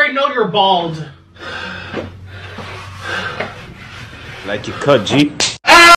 I know you're bald? Like you cut, G.